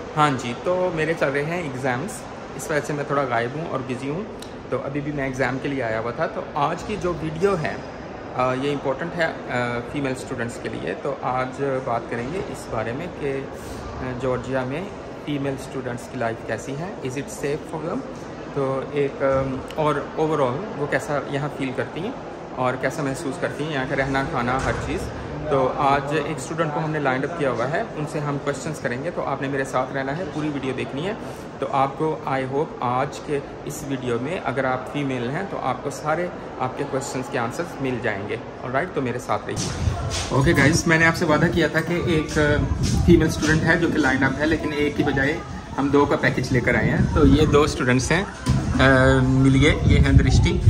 हाँ जी, तो मेरे चल रहे हैं एग्ज़ाम्स, इस वजह से मैं थोड़ा गायब हूँ और बिज़ी हूँ। तो अभी भी मैं एग्ज़ाम के लिए आया हुआ था। तो आज की जो वीडियो है ये इम्पोर्टेंट है फ़ीमेल स्टूडेंट्स के लिए। तो आज बात करेंगे इस बारे में कि जॉर्जिया में फ़ीमेल स्टूडेंट्स की लाइफ कैसी है, is it safe for them. तो एक और ओवरऑल वो कैसा यहाँ फ़ील करती हैं और कैसा महसूस करती हैं, यहाँ का रहना खाना हर चीज़। तो आज एक स्टूडेंट को हमने लाइन अप किया हुआ है, उनसे हम क्वेश्चंस करेंगे। तो आपने मेरे साथ रहना है, पूरी वीडियो देखनी है। तो आपको आई होप आज के इस वीडियो में अगर आप फीमेल हैं तो आपको सारे आपके क्वेश्चंस के आंसर्स मिल जाएंगे। ऑलराइट, तो मेरे साथ रहिए। ओके गाइस, मैंने आपसे वादा किया था कि एक फीमेल स्टूडेंट है जो कि लाइन अप है, लेकिन एक की बजाय हम दो का पैकेज लेकर आए हैं। तो ये दो स्टूडेंट्स हैं, मिलिए। ये हैं दृष्टि,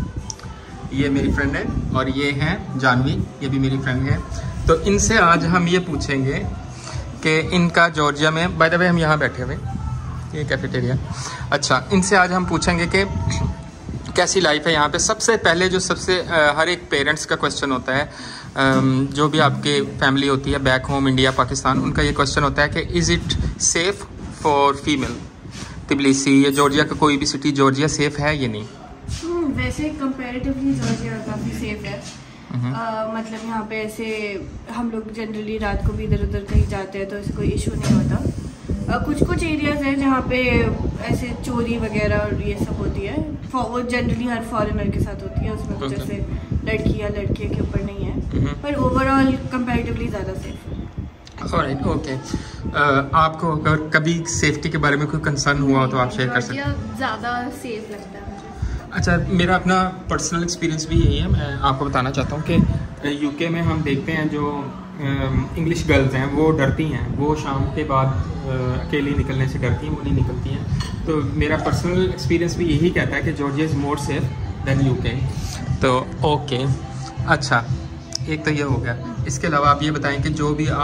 ये मेरी फ्रेंड है, और ये हैं जानवी, ये भी मेरी फ्रेंड है। तो इनसे आज हम ये पूछेंगे कि इनका जॉर्जिया में, बाय द वे हम यहाँ बैठे हुए, ये कैफेटेरिया। अच्छा, इनसे आज हम पूछेंगे कि कैसी लाइफ है यहाँ पे। सबसे पहले जो सबसे हर एक पेरेंट्स का क्वेश्चन होता है, जो भी आपके फैमिली होती है बैक होम इंडिया पाकिस्तान, उनका ये क्वेश्चन होता है कि is it safe for female. Tbilisi या जॉर्जिया का कोई भी सिटी, जॉर्जिया सेफ़ है या नहीं? वैसे कंपैरेटिवली जॉर्जिया काफ़ी सेफ है। मतलब यहाँ पे ऐसे हम लोग जनरली रात को भी इधर उधर कहीं जाते हैं तो ऐसे कोई इशू नहीं होता। कुछ कुछ एरियाज हैं जहाँ पे ऐसे चोरी वगैरह और ये सब होती है, वो जनरली हर फॉरेनर के साथ होती है, उसमें कुछ ऐसे लड़की या लड़के के ऊपर नहीं है, पर ओवरऑल कंपैरेटिवली ज़्यादा सेफ है। Alright, okay. आपको अगर कभी सेफ्टी के बारे में कोई कंसर्न हुआ हो तो आप शेयर कर सकते हैं। ज़्यादा सेफ लगता है। अच्छा, मेरा अपना पर्सनल एक्सपीरियंस भी यही है। मैं आपको बताना चाहता हूँ कि यूके में हम देखते हैं जो इंग्लिश गर्ल्स हैं वो डरती हैं, वो शाम के बाद अकेली निकलने से डरती हैं, वो नहीं निकलती हैं। तो मेरा पर्सनल एक्सपीरियंस भी यही कहता है कि Georgia is more safe than UK. तो ओके, अच्छा, एक तो ये हो गया। इसके अलावा आप ये बताएं कि जो भी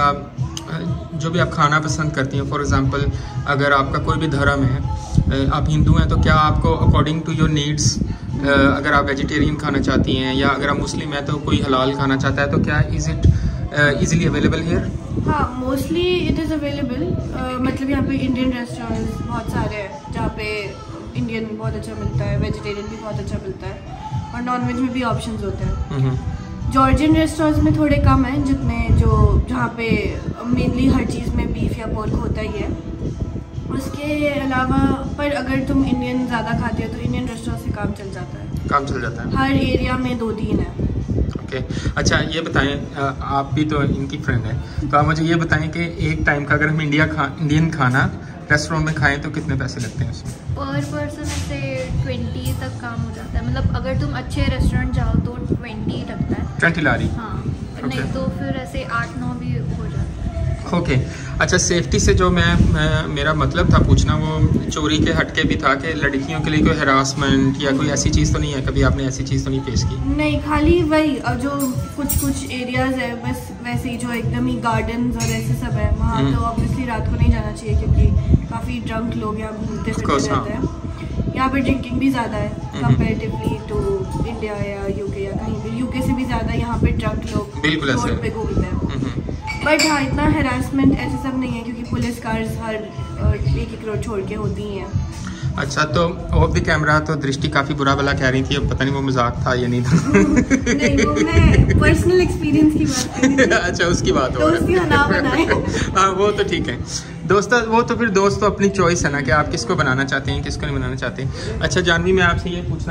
आप खाना पसंद करती हैं, फॉर एग्ज़ाम्पल अगर आपका कोई भी धर्म है, आप हिंदू हैं, तो क्या आपको अकॉर्डिंग टू योर नीड्स, अगर आप वेजिटेरियन खाना चाहती हैं या अगर आप मुस्लिम हैं तो कोई हलाल खाना चाहता है, तो क्या is it easily available here? हाँ, मोस्टली इट इज़ अवेलेबल। मतलब यहाँ पे इंडियन रेस्टोरेंट्स बहुत सारे हैं जहाँ पे इंडियन बहुत अच्छा मिलता है, वेजिटेरियन भी बहुत अच्छा मिलता है, और नॉन वेज में भी ऑप्शंस होते हैं। जॉर्जियन रेस्टोरेंट्स में थोड़े कम हैं, जहाँ पे मेनली हर चीज़ में बीफ या पोर्क होता ही है। उसके अलावा पर अगर तुम इंडियन ज़्यादा खाते हो तो इंडियन रेस्टोरेंट से काम चल जाता है। हर एरिया में 2-3 है। ओके, अच्छा, ये बताएं, आप भी तो इनकी फ्रेंड है, तो आप मुझे ये बताएं कि एक टाइम का अगर हम इंडियन खाना रेस्टोरेंट में खाएं तो कितने पैसे लगते हैं उसमें? पर पर्सन ऐसे 20 तक काम हो जाता है। मतलब अगर तुम अच्छे रेस्टोरेंट जाओ तो 20 लगता है। 20 लारी? हाँ, नहीं तो फिर ऐसे 8-9 भी हो जाता है। ओके, अच्छा, सेफ्टी से जो मेरा मतलब था पूछना, वो चोरी के हटके भी था कि लड़कियों के लिए कोई हरासमेंट या कोई ऐसी चीज़ तो नहीं है? कभी आपने ऐसी चीज़ तो नहीं फेस की? नहीं, खाली वही जो कुछ एरियाज है बस वैसे ही, जो एकदम ही गार्डन्स और ऐसे सब है, वहाँ तो ऑब्वियसली रात को नहीं जाना चाहिए क्योंकि काफ़ी ड्रंक लोग यहाँ घूमते फिरते रहते हैं। यहाँ पर ड्रिंकिंग भी ज़्यादा है कंपेरेटिवली टू इंडिया या यूके या कहीं भी। यूके से भी ज़्यादा यहाँ पे ड्रंक लोग रोड पे घूमते हैं। बट हाँ, इतना हैरासमेंट ऐसे सब नहीं है क्योंकि पुलिस कार्स हर 1-1 रोड छोड़ के होती ही हैं। अच्छा, तो ऑफ द कैमरा तो दृष्टि काफ़ी बुरा भला कह रही थी, अब पता नहीं वो मजाक था या नहीं था। नहीं, वो मैं पर्सनल एक्सपीरियंस की बात कर रही थी। अच्छा, उसकी बात हो रही है। हाँ, वो तो ठीक है दोस्तों, वो तो फिर दोस्त तो अपनी चॉइस है ना कि आप किसको बनाना चाहते हैं, किसको नहीं बनाना चाहते। अच्छा जानवी, मैं आपसे ये पूछना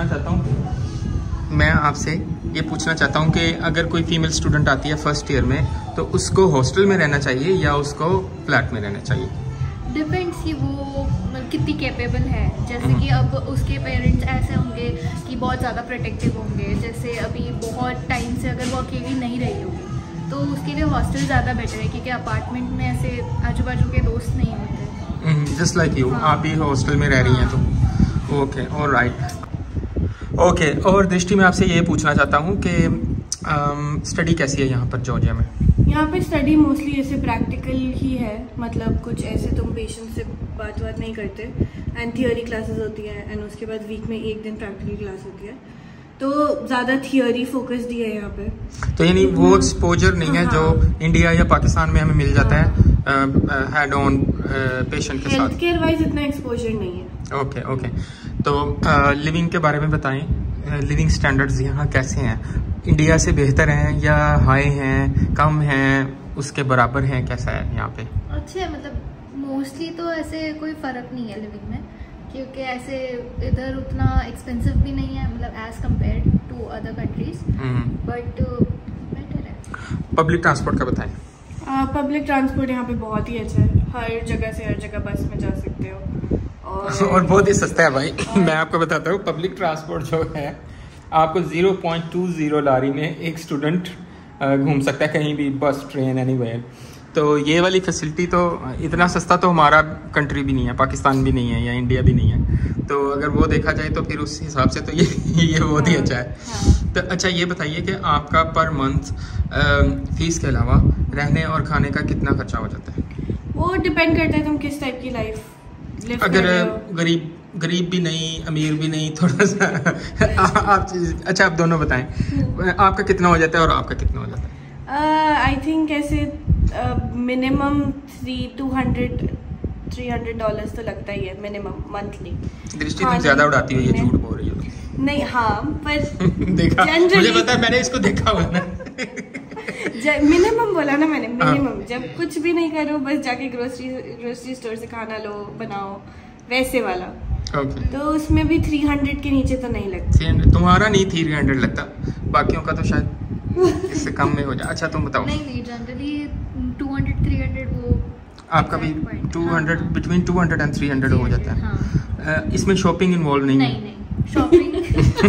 चाहता हूँ कि अगर कोई फीमेल स्टूडेंट आती है फर्स्ट ईयर में, तो उसको हॉस्टल में रहना चाहिए या उसको फ्लैट में रहना चाहिए? डिपेंड्स कि वो कितनी कैपेबल है। जैसे कि अब उसके पेरेंट्स ऐसे होंगे कि बहुत ज़्यादा प्रोटेक्टिव होंगे, जैसे अभी बहुत टाइम से अगर वो अकेली नहीं रही होगी तो उसके लिए हॉस्टल ज़्यादा बेटर है, क्योंकि अपार्टमेंट में ऐसे आजू बाजू के दोस्त नहीं होते। जस्ट लाइक यू, आप भी हॉस्टल में रह रही हैं तो ओके, ऑलराइट, ओके। और दृष्टि, मैं आपसे ये पूछना चाहता हूँ कि स्टडी कैसी है यहाँ पर जॉर्जिया में? यहाँ पे स्टडी मोस्टली ऐसे प्रैक्टिकल ही है, मतलब कुछ ऐसे तुम पेशेंट से बात नहीं करते, एंड थियोरी क्लासेस होती है, एंड उसके बाद वीक में 1 दिन प्रैक्टिकल क्लास होती है। तो ज़्यादा थियोरी फोकस्ड ही है यहाँ पे। तो यानी वो एक्सपोजर नहीं है जो इंडिया या पाकिस्तान में हमें मिल जाता है हेड ऑन पेशेंट के साथ? हेल्थ केयर वाइज इतना एक्सपोजर नहीं है। Okay okay. तो लिविंग के बारे में बताएं, लिविंग स्टैंडर्ड्स यहाँ कैसे हैं? इंडिया से बेहतर हैं या हाई हैं, कम हैं, उसके बराबर हैं, कैसा है यहाँ पे? अच्छे है, मतलब मोस्टली तो ऐसे कोई फ़र्क नहीं है लिविंग में, क्योंकि ऐसे इधर उतना एक्सपेंसिव भी नहीं है, मतलब as compared to other countries, but better है। पब्लिक ट्रांसपोर्ट का बताएं। पब्लिक ट्रांसपोर्ट यहाँ पे बहुत ही अच्छा है, हर जगह से हर जगह बस में जा सकते हो और बहुत ही सस्ता है भाई। मैं आपको बताता हूँ, पब्लिक ट्रांसपोर्ट जो है आपको 0.20 लारी में एक स्टूडेंट घूम सकता है कहीं भी, बस, ट्रेन, एनीवेयर। तो ये वाली फैसिलिटी तो इतना सस्ता तो हमारा कंट्री भी नहीं है, पाकिस्तान भी नहीं है या इंडिया भी नहीं है। तो अगर वो देखा जाए तो फिर उस हिसाब से तो ये बहुत ही अच्छा है। तो अच्छा ये बताइए कि आपका पर मंथ फीस के अलावा रहने और खाने का कितना खर्चा हो जाता है? वो डिपेंड करता है तुम किस टाइप की लाइफ लिव कर अगर रहे हो। गरीब भी नहीं, अमीर भी नहीं, थोड़ा सा आप अच्छा आप दोनों बताएं, आपका कितना हो जाता है और आपका कितना हो जाता है? आई थिंक ऐसे मिनिमम $300 तो लगता ही है मिनिमम मंथली। दृष्टि तुम ज्यादा उड़ाती हो, ये झूठ बोल रही हो। नहीं, हाँ पर देखा, मुझे पता है, मैंने इसको देखा हुआ ना। मिनिमम बोला ना मैंने, मिनिमम। जब कुछ भी नहीं करो, बस जाके ग्रोसरी स्टोर से खाना लो, बनाओ, वैसे वाला। तो उसमें भी 300 के नीचे तो नहीं लगता। तुम्हारा नहीं 300 लगता, बाकियों का तो शायद इससे कम में हो जाए। अच्छा तुम बताओ। नहीं जनरली 200-300 वो आपका भी 200, बिटवीन 200 and 300 हो जाता है। हाँ। इसमें शॉपिंग इन्वॉल्व नहीं है? नहीं शॉपिंग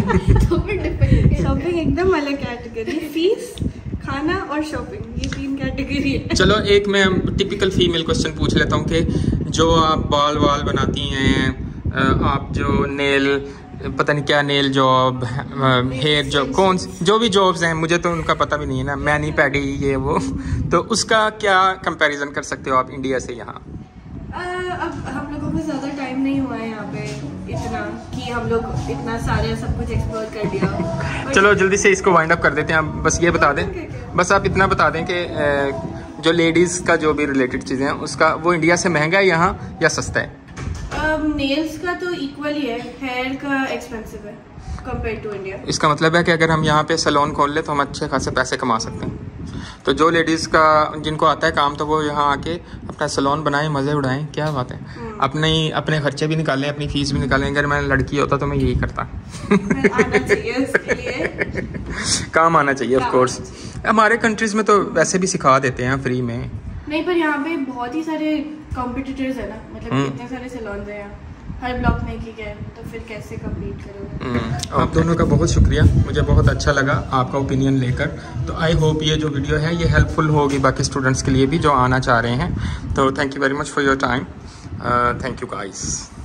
शॉपिंग एकदम अलग कैटेगरी। फीस, खाना और शॉपिंग, ये 3 कैटेगरी है। चलो एक मैं टिपिकल फीमेल क्वेश्चन पूछ लेता हूँ कि जो आप बाल बनाती हैं, आप जो नेल, पता नहीं क्या नेल जॉब, हेयर जॉब, कौन जो भी जॉब्स हैं, मुझे तो उनका पता भी नहीं है ना, मैनी पैडी ये वो, तो उसका क्या कंपैरिजन कर सकते हो आप इंडिया से यहाँ? अब हम लोगों को ज़्यादा टाइम नहीं हुआ है यहाँ पे इतना कि हम लोग इतना सारे सब कुछ एक्सप्लोर कर लिया। चलो जल्दी से इसको वाइंड अप कर देते हैं। आप बस ये बता दें, बस आप इतना बता दें कि जो लेडीज़ का जो भी रिलेटेड चीज़ें हैं उसका, वो इंडिया से महंगा है यहाँ या सस्ता है? नेल्स का तो इक्वल ही है, हेयर का एक्सपेंसिव है कंपेयर टू इंडिया। इसका मतलब है कि अगर हम यहाँ पे सैलून खोल ले तो हम अच्छे खासे पैसे कमा सकते हैं। तो जो लेडीज़ का, जिनको आता है काम, तो वो यहाँ आके अपना सैलून बनाएं, मज़े उड़ाएं, क्या बात है। अपने खर्चे भी निकालें, अपनी फीस भी निकालें। अगर मैं लड़की होता तो मैं यही करता। आना चाहिए उसके लिए। काम आना चाहिए ऑफ कोर्स। हमारे कंट्रीज़ में तो वैसे भी सिखा देते हैं फ्री में। नहीं, पर यहाँ पे बहुत ही सारे कॉम्पिटिटर्स है ना, मतलब कितने सारे सैलून्स हैं यहाँ हर ब्लॉक में, ठीक है, तो फिर कैसे कम्पीट करोगे? आप दोनों का बहुत शुक्रिया, मुझे बहुत अच्छा लगा आपका ओपिनियन लेकर। तो आई होप ये जो वीडियो है ये हेल्पफुल होगी बाकी स्टूडेंट्स के लिए भी जो आना चाह रहे हैं। तो thank you very much for your time. Thank you guys.